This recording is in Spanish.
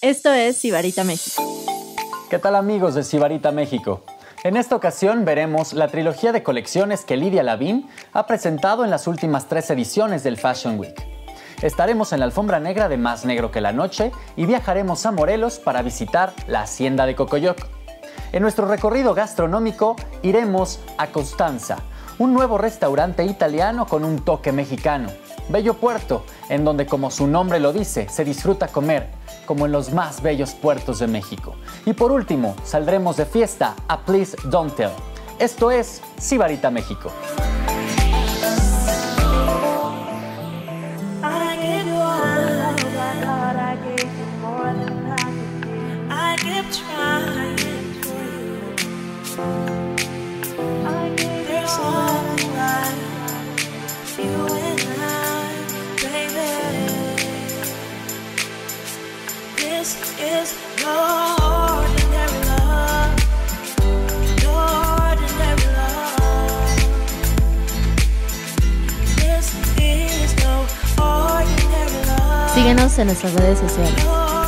Esto es Sibarita México. ¿Qué tal, amigos de Sibarita México? En esta ocasión veremos la trilogía de colecciones que Lidia Lavín ha presentado en las últimas 3 ediciones del Fashion Week. Estaremos en la alfombra negra de Más Negro que la Noche y viajaremos a Morelos para visitar la Hacienda de Cocoyoc. En nuestro recorrido gastronómico iremos a Costanza, un nuevo restaurante italiano con un toque mexicano. Bello puerto, en donde, como su nombre lo dice, se disfruta comer, como en los más bellos puertos de México. Y por último, saldremos de fiesta a Please Don't Tell. Esto es Sibarita México. Síguenos en nuestras redes sociales.